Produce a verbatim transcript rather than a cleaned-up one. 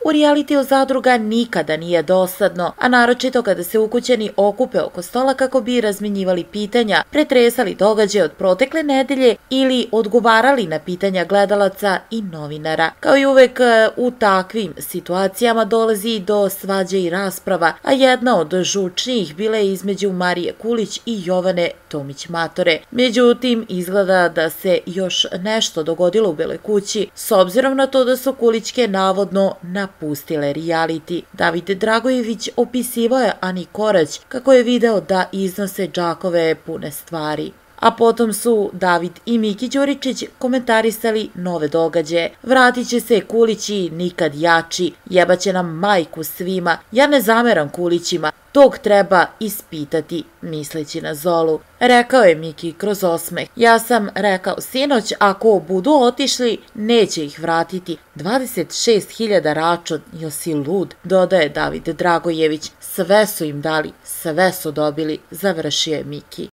U realitiju zadruga nikada nije dosadno, a naročito kada se ukućani okupe oko stola kako bi razmenjivali pitanja, pretresali događaje od protekle nedelje ili odgovarali na pitanja gledalaca i novinara. Kao i uvek u takvim situacijama dolazi do svađa i rasprava, a jedna od žučnijih bila je između Marije Kulić i Jovane Tomić-Matore. Međutim, izgleda da se još nešto dogodilo u Beloj kući, s obzirom na to da su Kulićke navodno napustile reality. David Dragojević opisivao je Ani Korać kako je video da iznose džakove pune stvari. A potom su David i Miki Đuričić komentarisali nove događaje. Vratit će se Kulići nikad jači, jebaće nam majku svima, ja ne zameram Kulićima, tog treba ispitati, misleći na Zolu. Rekao je Miki kroz osmeh. Ja sam rekao sinoć, ako budu otišli, neće ih vratiti. dvadeset šest hiljada račun, jel si lud, dodaje David Dragojević. Sve su im dali, sve su dobili, završio je Miki.